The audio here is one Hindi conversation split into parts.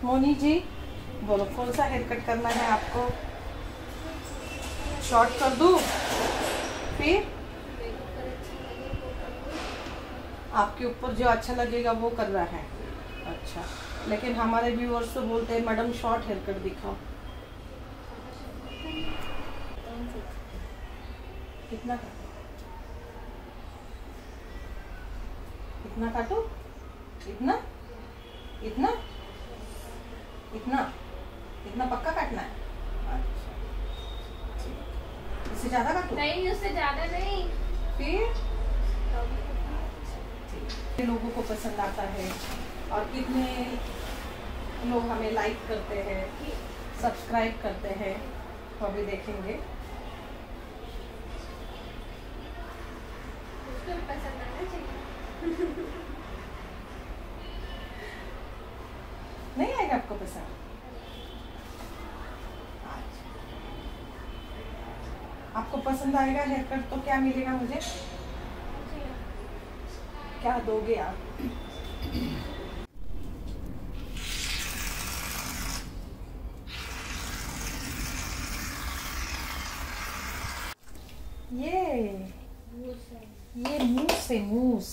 मोनी जी बोलो कौन सा हेयर कट करना है आपको? शॉर्ट कर दूं? फिर आपके ऊपर जो अच्छा लगेगा वो कर रहा है। अच्छा, लेकिन हमारे व्यूअर्स तो बोलते हैं मैडम शॉर्ट हेयर कट दिखाओ। कितना काटो? इतना काटो? इतना इतना इतना इतना पक्का काटना है? अच्छा, इससे ज्यादा काटो? नहीं, उससे ज्यादा नहीं। फिर लोगों को पसंद आता है और कितने लोग हमें लाइक करते हैं, सब्सक्राइब करते हैं, तो अभी देखेंगे। उसको पसंद आना चाहिए। नहीं आएगा आपको पसंद? आपको पसंद आएगा हेयर कट तो क्या मिलेगा मुझे? क्या दोगे आप? ये मूस है, मूस।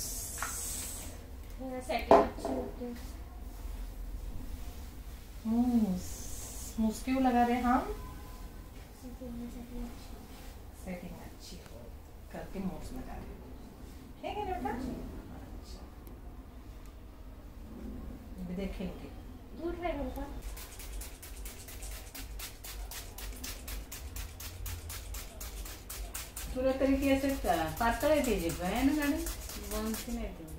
मूस मूस क्यों लगा रहे हम? सेटिंग अच्छी हो करके मूस लगा रहे हैं क्या बेटा? अच्छा, अभी देखेंगे। तुला तरी ती असं पातळ आहे त्याची भयान गाडी वंशी नाही ठेवली.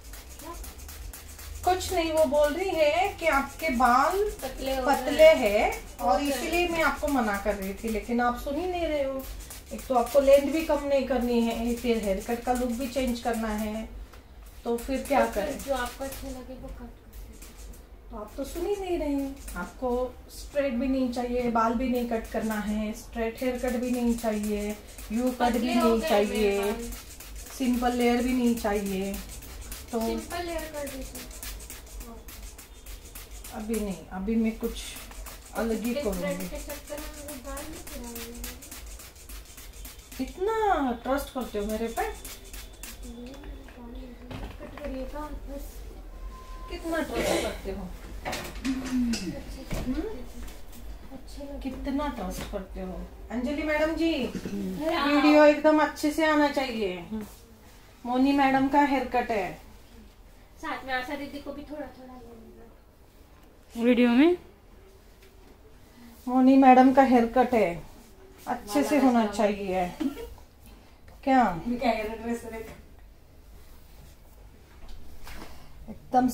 कुछ नहीं, वो बोल रही है कि आपके बाल पतले हैं और इसीलिए मैं आपको मना कर रही थी, लेकिन आप सुन ही नहीं रहे हो। एक तो आपको लेंथ भी कम नहीं करनी है, फिर हेयर कट का लुक भी चेंज करना है, तो फिर क्या करें? जो आपको अच्छा लगे वो कट तो आप तो सुन ही नहीं रहे हैं। आपको स्ट्रेट भी नहीं चाहिए, बाल भी नहीं कट करना है, स्ट्रेट हेयर कट भी नहीं चाहिए, यू कट भी नहीं चाहिए, सिंपल लेयर भी नहीं चाहिए। तो सिंपल लेयर कर दीजिए। अभी नहीं, अभी मैं कुछ अलग ही करूँगी। कितना ट्रस्ट करते हो मेरे पे? कितना ट्रस्ट करते हो? कितना ट्रस्ट करते हो? अंजलि मैडम जी, वीडियो एकदम अच्छे से आना चाहिए। मोनी मैडम का हेयर कट है। साथ में आशा दीदी को भी थोड़ा थोड़ा वीडियो में मोनी मैडम का हेयर कट है, अच्छे से होना चाहिए। क्या एकदम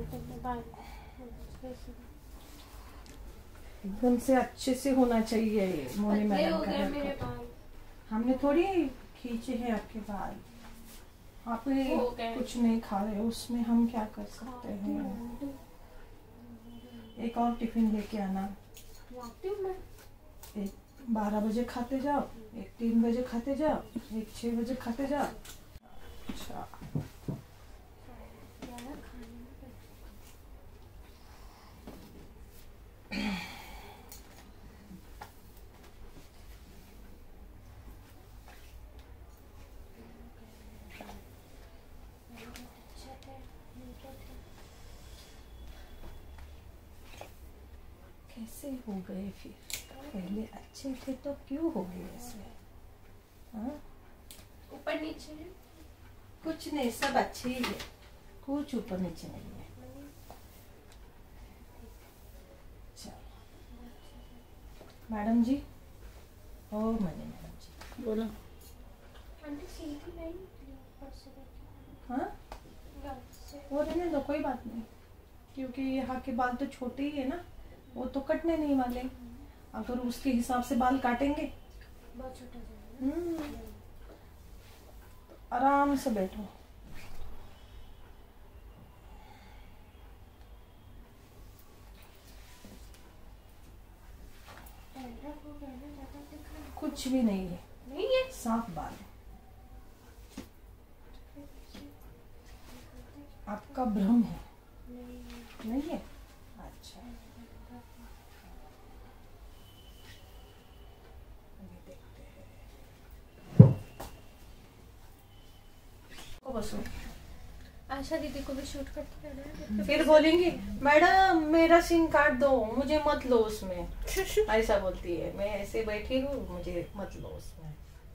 से अच्छे से होना चाहिए मोनी मैडम का हेयर कट। हमने थोड़ी खींचे हैं आपके बाल, आप कुछ नहीं खा रहे हो, उसमें हम क्या कर सकते हैं? एक और टिफिन लेके आना। एक 12 बजे खाते जाओ, एक 3 बजे खाते जाओ, एक 6 बजे खाते जाओ। अच्छा, कैसे हो गए फिर? पहले अच्छे थे तो क्यों हो गए ऐसे? हाँ, ऊपर नीचे है। कुछ नहीं, सब अच्छे ही है, कुछ ऊपर नीचे नहीं है। चलो मैडम जी, ओ मैडम जी बोलो. हाँ, वो रहने दो, कोई बात नहीं, क्योंकि यहाँ के बाल तो छोटे ही है ना, वो तो कटने नहीं वाले। अगर उसके हिसाब से बाल काटेंगे, बहुत छोटा आराम से बैठो। कुछ भी नहीं है, नहीं है, साफ बाल है। आपका भ्रम है, नहीं है? अच्छा, बसो। आशा दीदी को भी शूट करते रहना, फिर बोलेंगी मैडम मेरा सीन काट दो, मुझे मत लो उसमें। ऐसा बोलती है, मैं ऐसे बैठी हूँ, मुझे मत लो उसमें।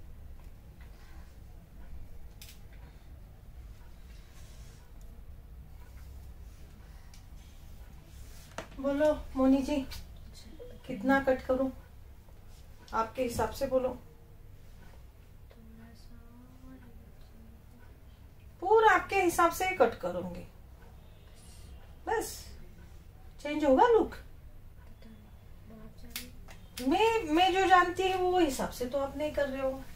बोलो मोनी जी, कितना कट करूं? आपके हिसाब से बोलो। पूरा आपके हिसाब से ही कट करूंगी, बस। चेंज होगा लुक? मैं जो जानती हूँ वो हिसाब से तो आप नहीं कर रहे हो।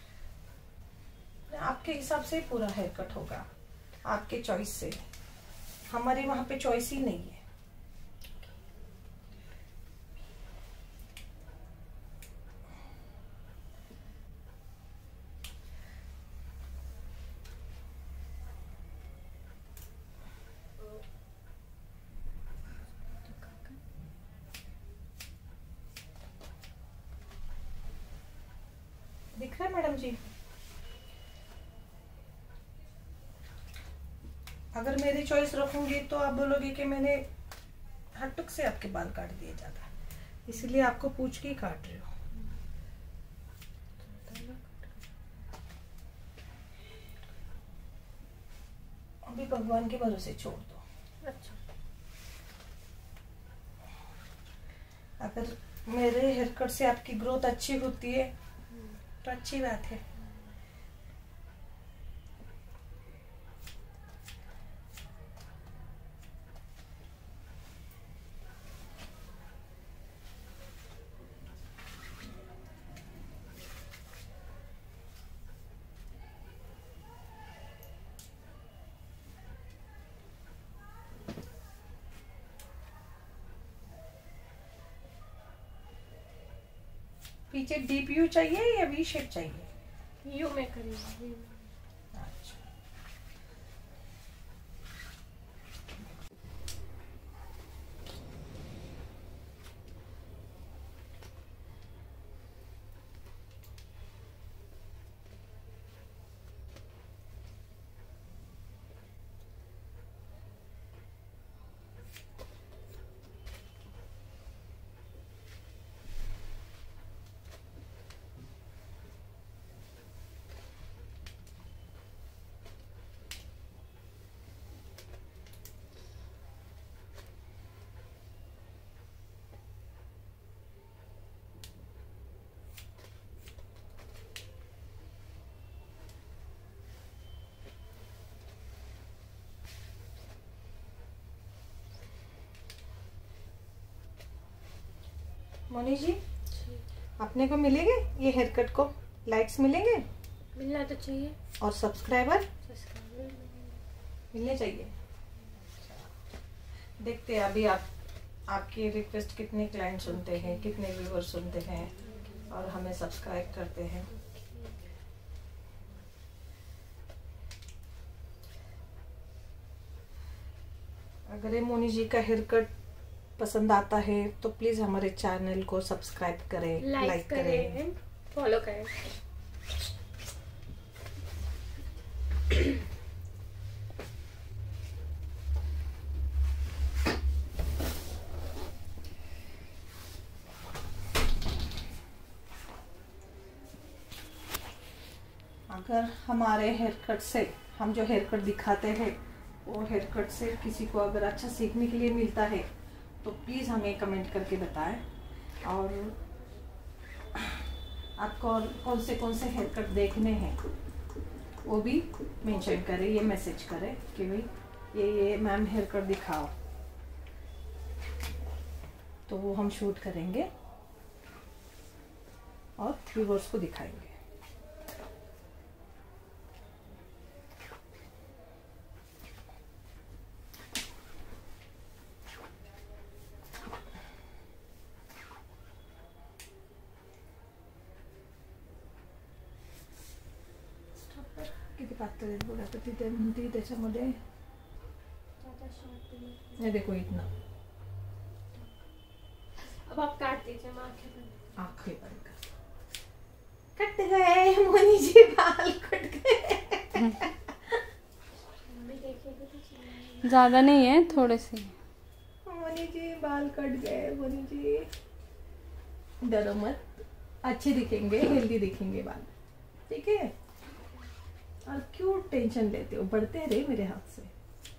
आपके हिसाब से पूरा हेयर कट होगा, आपके चॉइस से। हमारे वहां पे चॉइस ही नहीं है। दिख रहा है मैडम जी? अगर मेरी चॉइस रखूंगी तो आप बोलोगे कि मैंने हटक से आपके बाल काट दिए ज्यादा, इसलिए आपको पूछ के ही काट रही हूँ। अभी भगवान के भरोसे छोड़ दो। अच्छा, अगर मेरे हेयर कट से आपकी ग्रोथ अच्छी होती है तो अच्छी बात है। पीछे डीप यू चाहिए या वी शेप चाहिए? यू में करेंगे। अच्छा। मोनी जी, अपने को मिलेंगे ये हेयर कट को लाइक्स मिलेंगे? मिलना तो चाहिए। और सब्सक्राइबर मिलने चाहिए। देखते हैं अभी आपकी रिक्वेस्ट कितने क्लाइंट सुनते हैं, कितने व्यूअर सुनते हैं और हमें सब्सक्राइब करते हैं। अगर ये मोनी जी का हेयर कट पसंद आता है तो प्लीज हमारे चैनल को सब्सक्राइब करें, लाइक करें, फॉलो करें। अगर हमारे हेयर कट से, हम जो हेयर कट दिखाते हैं वो हेयर कट से किसी को अगर अच्छा सीखने के लिए मिलता है तो प्लीज़ हमें कमेंट करके बताएं। और आपको और कौन से हेयर कट देखने हैं वो भी मेंशन करें, ये मैसेज करें कि भाई ये मैम हेयर कट दिखाओ, तो वो हम शूट करेंगे और व्यूअर्स को दिखाएंगे। किती पातळ आहेत बघा, तर तिथे म्हणते त्याच्यामध्ये हे देखो इतना। अब आप काट दीजिए, मैं आंखें बंद कर। कट गए मोनी जी, बाल कट गए। ज़्यादा नहीं है, थोड़े से। मोनी जी बाल कट गए। मोनी जी डरो मत, अच्छे दिखेंगे, हेल्दी दिखेंगे बाल, ठीक है। और क्यों टेंशन लेते हो, बढ़ते रहे मेरे हाथ से।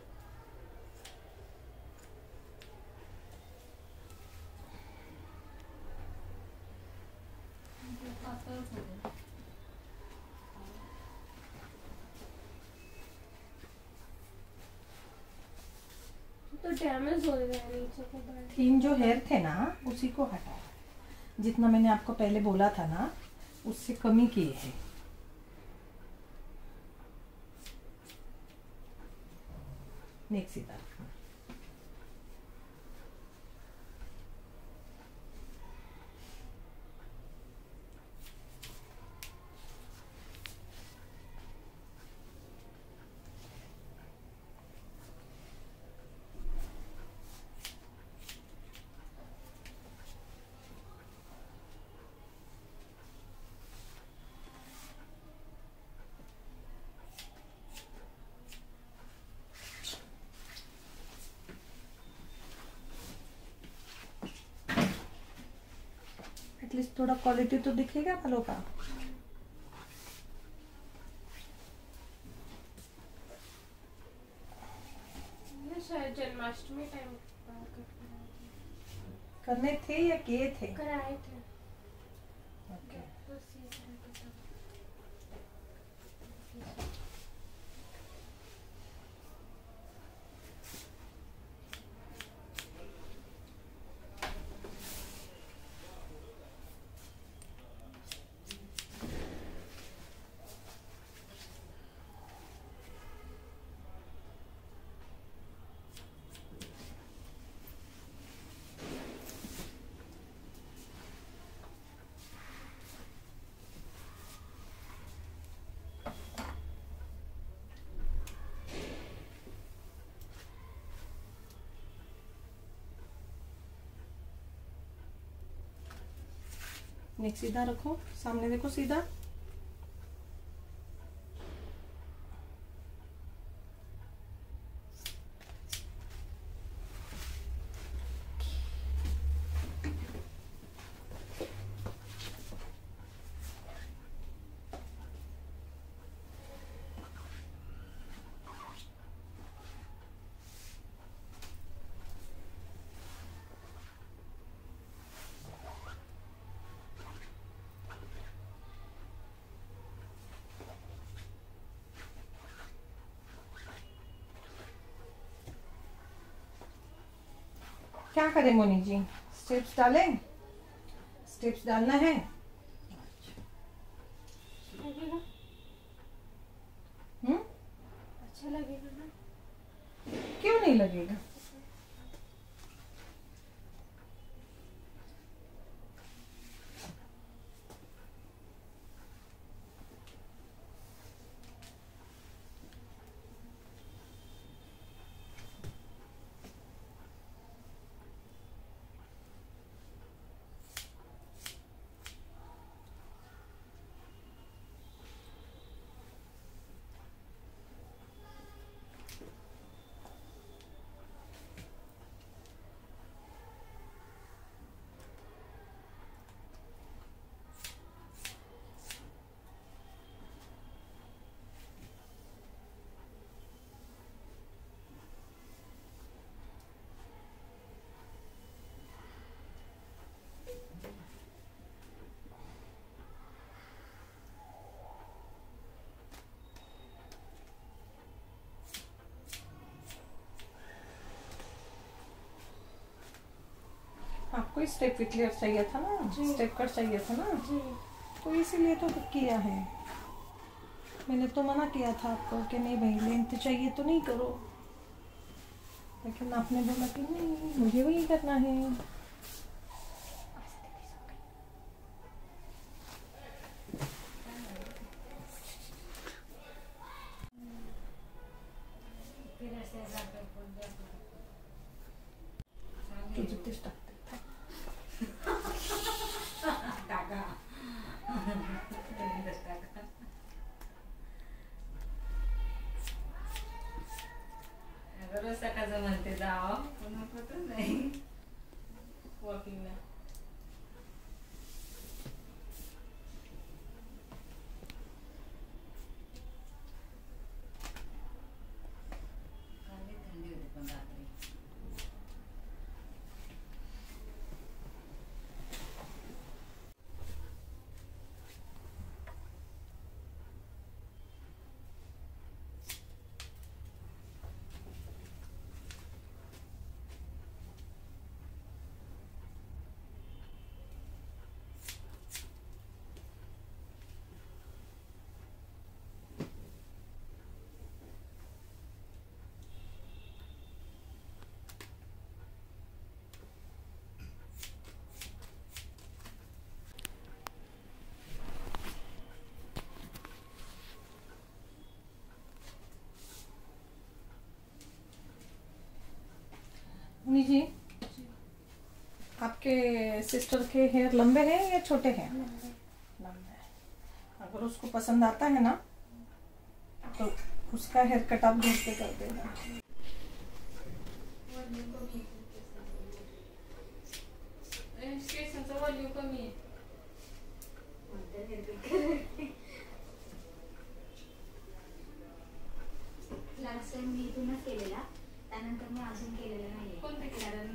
तो डैमेज हो गया नीचे को। 3 जो हेयर थे ना उसी को हटाया, जितना मैंने आपको पहले बोला था ना उससे कमी किए हैं। नेक सीधा रखना। एटलीस्ट थोड़ा क्वालिटी तो दिखेगा बालों का। शायद जन्माष्टमी टाइम करने थे या किए थे? कराए थे। ओके। नेक सीधा रखो, सामने देखो सीधा। क्या करें मोनी जी, स्टेप्स डालें? स्टेप्स डालना है? अच्छा लगेगा ना? क्यों नहीं लगेगा? आपको स्टेप क्लियर चाहिए था ना, स्टेप कट चाहिए था ना जी। तो इसीलिए तो बुक किया है। मैंने तो मना किया था आपको कि नहीं भाई लेंथ चाहिए तो नहीं करो, लेकिन आपने बोला कि नहीं मुझे वही करना है। आपके सिस्टर के हेयर लंबे हैं या छोटे हैं? लंबे हैं। अगर उसको पसंद आता है ना तो उसका हेयर कट आप घर पे कर देना। लास्ट टाइम मी इथूनच केलेला, त्यानंतर मी अजून केलेला नाहीये. कारण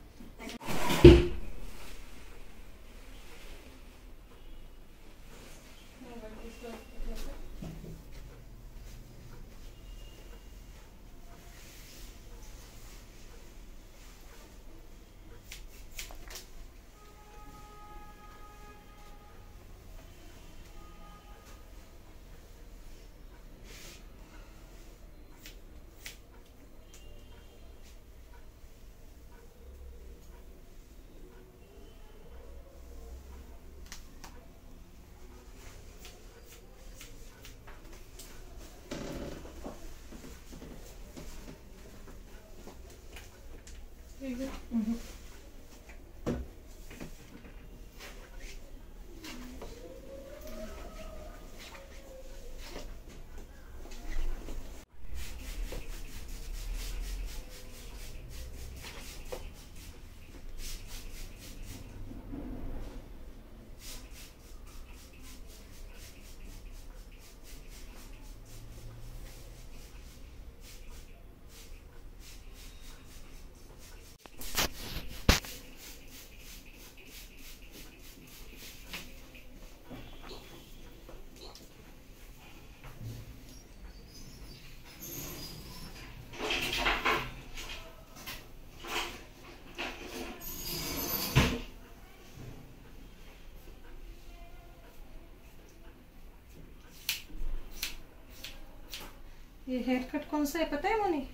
ये हेयर कट कौन सा है पता है मोनी?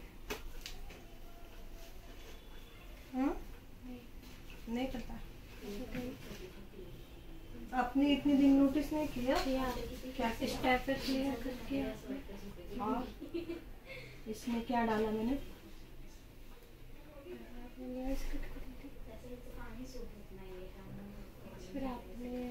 नहीं पता। आपने इतने दिन नोटिस नहीं किया? क्या किया? और इसमें क्या डाला मैंने? फिर आपने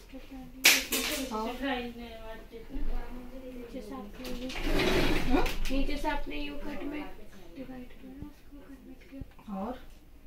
नीचे से आपने यू कट में डिवाइड किया, उसको कन्वर्ट किया। और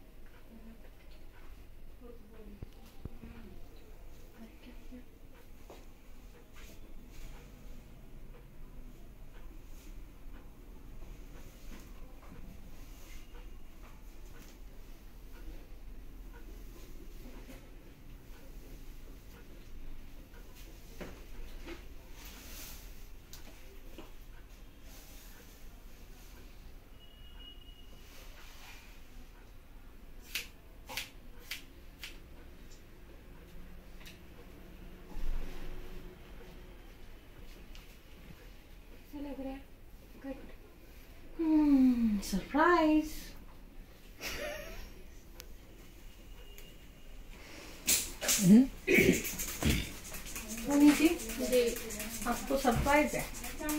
लग रहा है कट। सरप्राइज। मोनी जी आपको सरप्राइज है।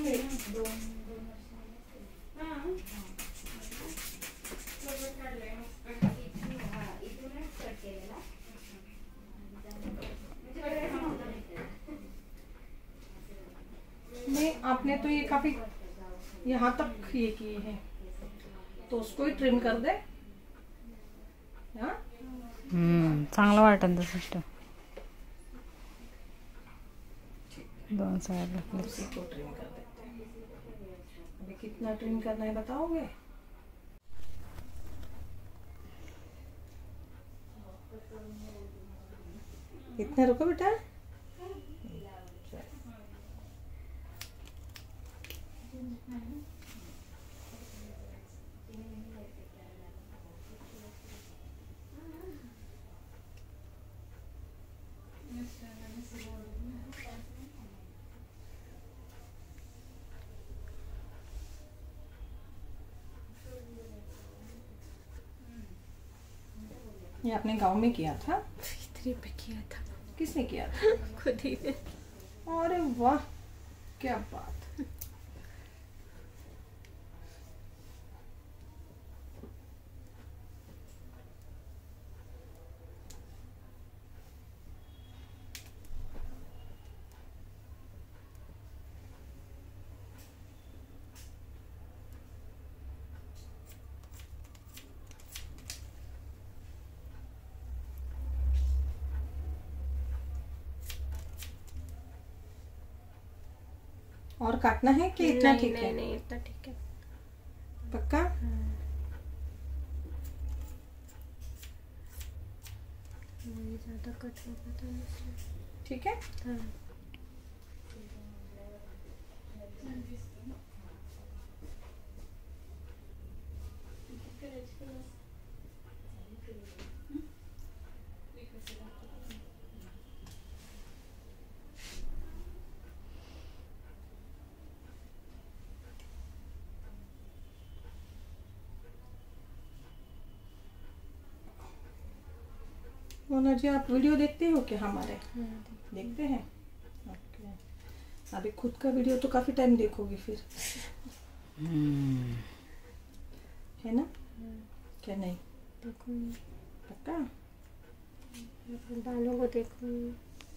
नहीं आपने तो ये काफी यहाँ तक ये किए हैं तो उसको ही ट्रिम कर दे। चांगलं वाटन तसं दोन साइड उसी को ट्रिम कर देते हैं। अभी कितना ट्रिम करना है बताओगे? इतना रुको बेटा। ये आपने गांव में किया था? इतने पे किया था। किसने किया था? खुद ही ने। अरे वाह क्या बात। और काटना है कि इतना ठीक है? नहीं इतना ठीक है। पक्का? ज़्यादा कट हो गया था इसलिए। ठीक है। हाँ। मोना जी, आप वीडियो देखते हो क्या हमारे? देखते हैं। ओके। अभी खुद का वीडियो तो काफी टाइम देखोगे फिर, है ना? क्या नहीं? देखूंगी। पक्का? अपने बालों को देखूंगी।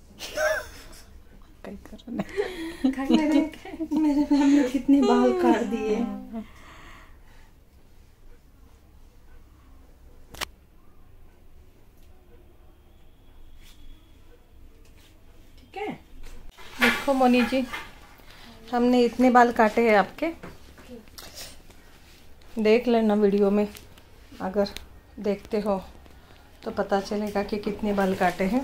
कहीं करो ना। मेरे मैम ने कितने बाल काट दिए। ठीक है। देखो मोनी जी, हमने इतने बाल काटे हैं आपके। देख लेना वीडियो में, अगर देखते हो तो पता चलेगा कि कितने बाल काटे हैं।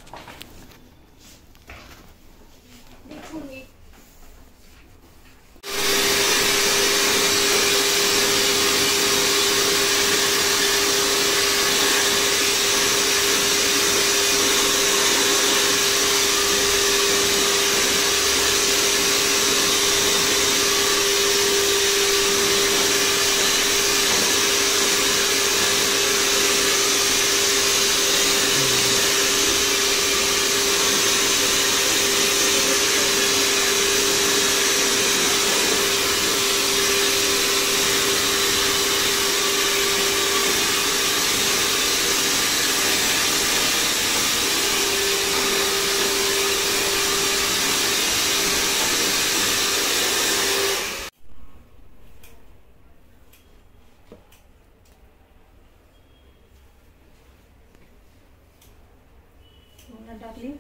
डार्लिंग,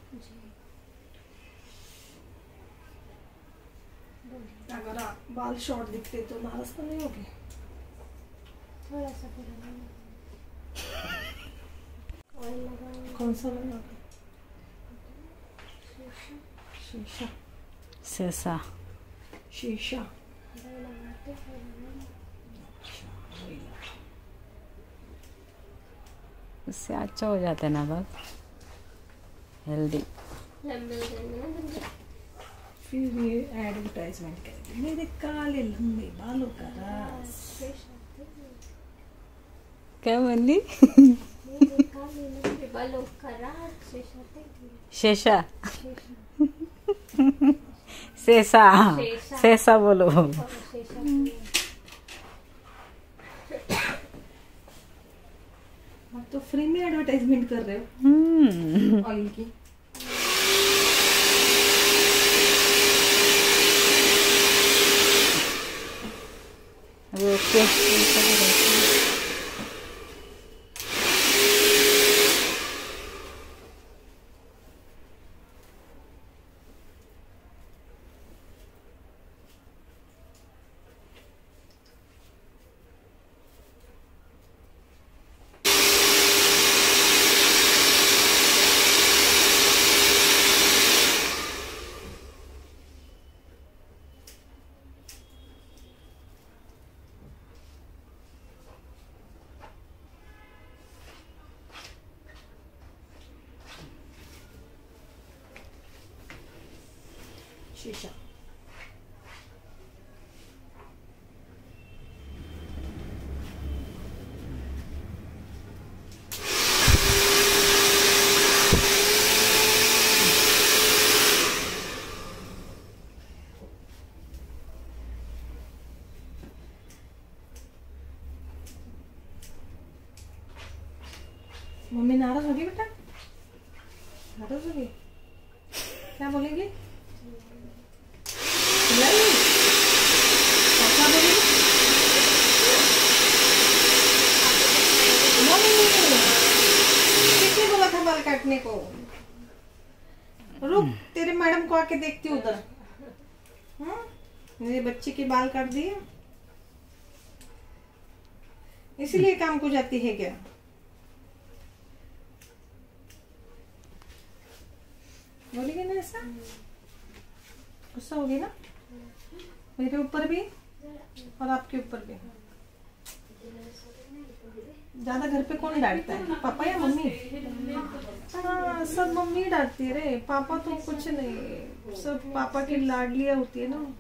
अगर आप बाल शॉर्ट दिखते तो नाराज तो नहीं होगी? थोड़ा सा ऑयल लगाऊंगी। कौन सा लगाओगे? शीशा। शीशा। शीशा। लगाते उससे अच्छा हो जाता है ना बाल, हेल्दी। लंबे हो जाएंगे ना बंदे। फिर ये एडवर्टाइजमेंट करेंगे, मेरे काले लंबे बालों का राज। क्या बोली? मेरे काले लंबे बालों का राज। शेषा। शेषा। शेषा बोलो। आप तो फ्री में एडवर्टाइजमेंट कर रहे हो ऑयल की। ओके। शीशा। मम्मी नाराज होगी बेटा? नाराज होगी? क्या बोलेगी? क्या बोलेगी? किसने बोला था बाल काटने को? रुक, तेरे मैडम को आके देखती हूँ उधर। मेरे बच्चे के बाल काट दिए, इसीलिए काम को जाती है क्या? बोलेगी ना ऐसा? गुस्सा होगी ना मेरे ऊपर भी और आपके ऊपर भी। ज्यादा घर पे कौन डांटता है, पापा या मम्मी? हाँ, सब मम्मी डांटती है रे, पापा तो कुछ नहीं, सब पापा की लाडलियां होती है ना।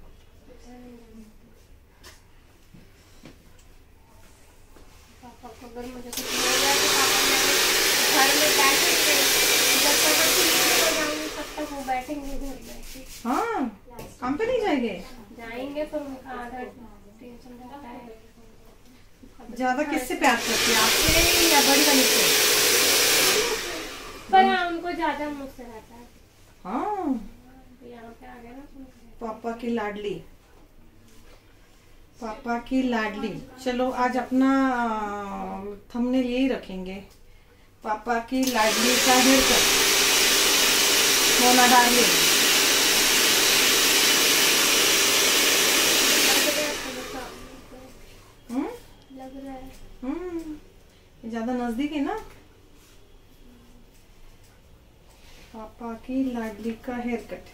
पापा को अगर मुझे कुछ हो जाए तो पापा घर में बैठेंगे, जब तक मैं ठीक हो जाऊंगी तब तक वो बैठेंगे घर बैठे। हाँ, काम पे नहीं जाएंगे? जाएंगे पर उनका आधा टेंशन रहता है। ज्यादा किससे प्यार करती है, आपसे या बड़ी वाली से? पर हाँ, उनको ज्यादा मुझसे रहता है। हाँ, तो यहाँ पे आ गया ना, पापा की लाडली, पापा की लाडली। चलो आज अपना थंबनेल यही रखेंगे, पापा की लाडली का हेयर कट, मोना डार्लिंग। लग रहा है। ज्यादा नजदीक है ना। पापा की लाडली का हेयर कट।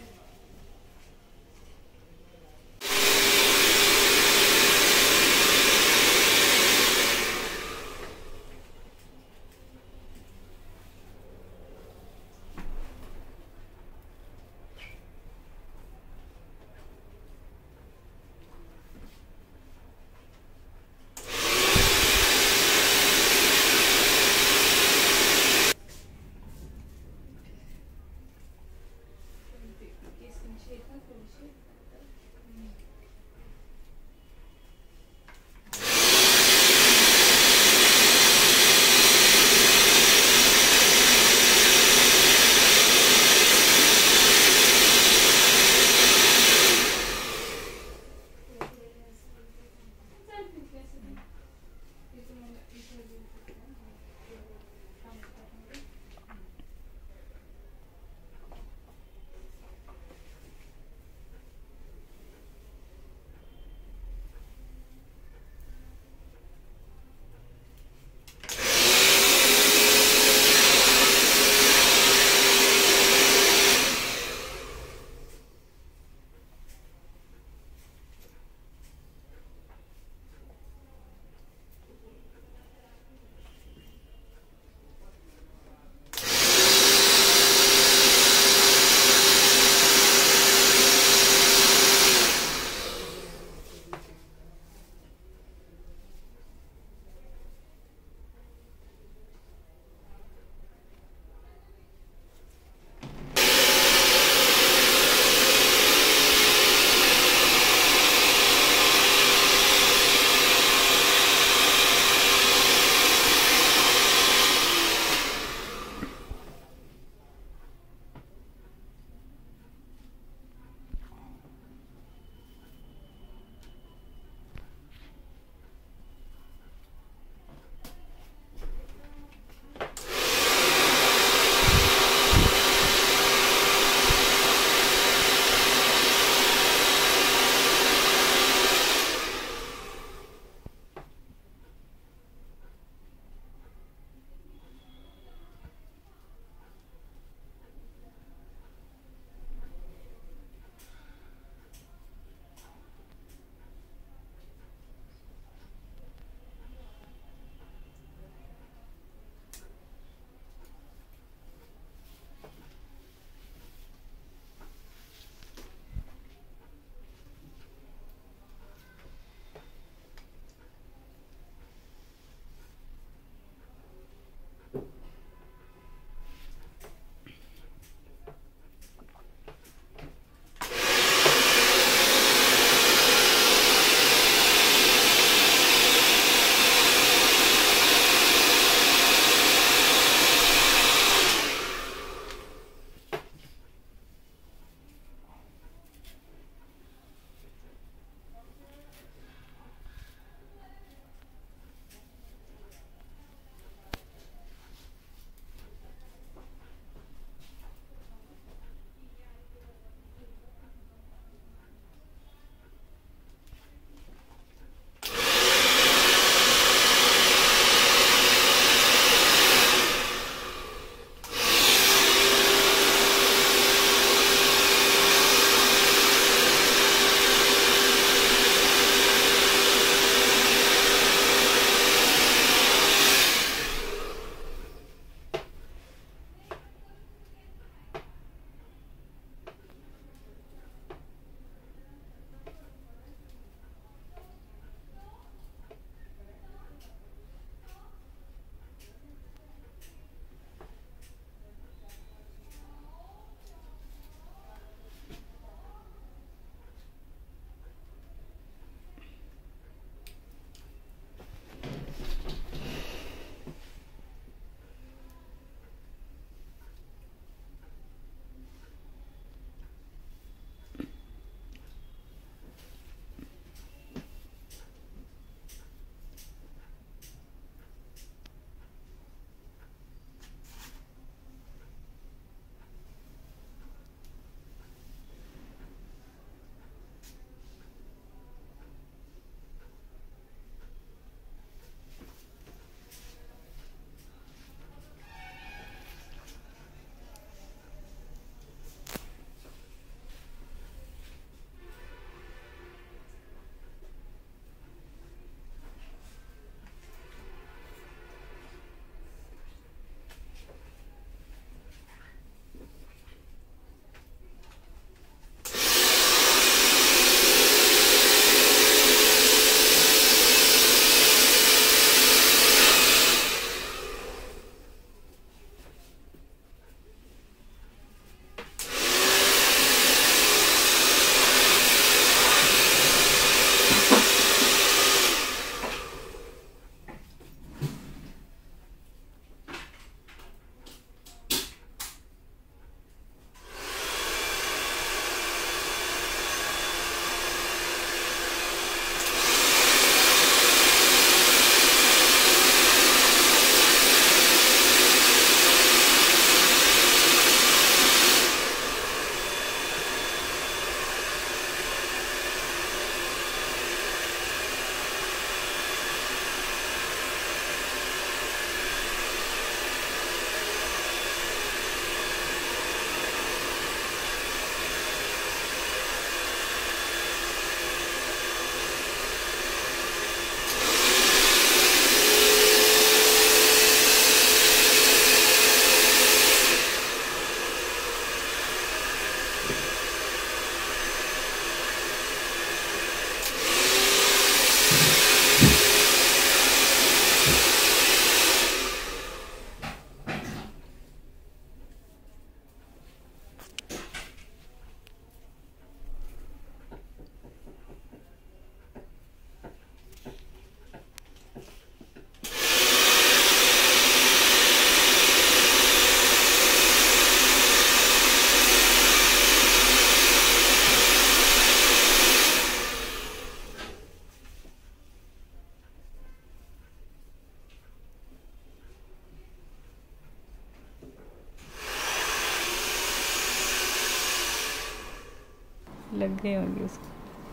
लग गई होगी उसको।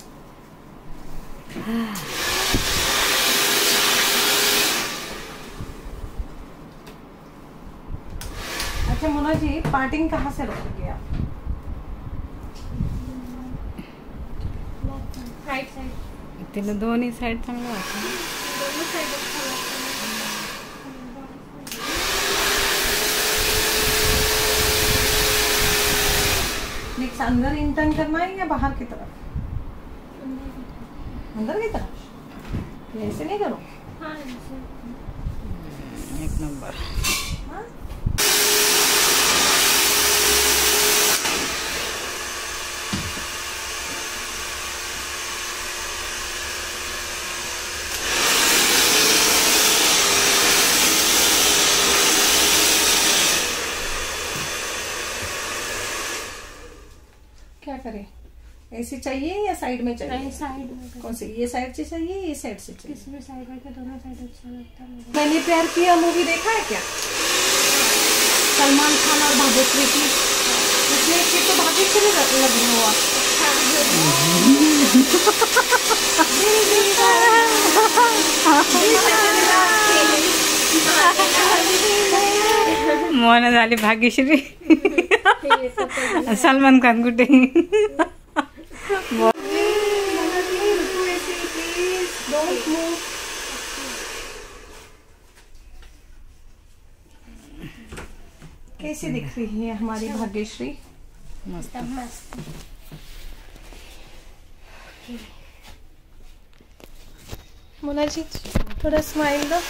अच्छा मोना जी, पार्टिंग कहाँ से रोकोगे आप? साइड साइड तीनों दोनों साइड चांगलं वाटतं ना. दोनों साइड अच्छा लगता है। नेक्स्ट अंदर इंटर्न करना है या बाहर की तरफ? अंदर की तरफ। ये ऐसे नहीं करो। हाँ ऐसे। एक नंबर. हाँ? क्या करें? ऐसे चाहिए या साइड में चाहिए? नहीं साइड में। कौन सी, ये साइड से चाहिए ये साइड से चाहिए? किसी भी साइड में, दोनों साइड अच्छा लगता है मुझे। मैंने प्यार किया मूवी देखा है क्या? सलमान खान और भाग्यश्री की। उसमें एक तो भाग्यश्री लग रही हो आप। मोना झाली भाग्यश्री. सलमान खान कुठे? कैसी दिख रही है हमारी भाग्यश्री? मस्त. मस्त। मोना जी थोड़ा स्माइल दो।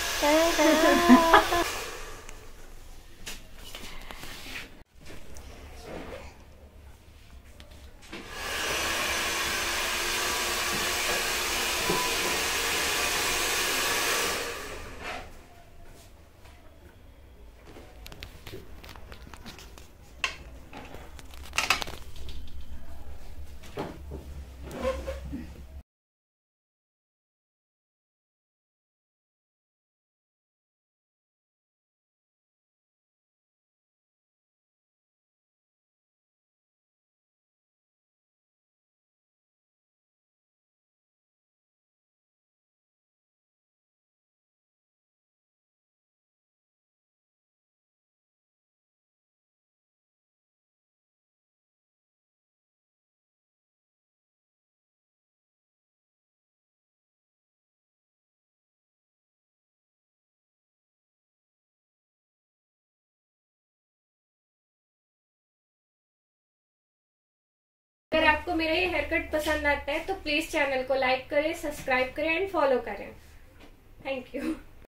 अगर आपको मेरा ये हेयर कट पसंद आता है तो प्लीज चैनल को लाइक करें, सब्सक्राइब करें एंड फॉलो करें। Thank you.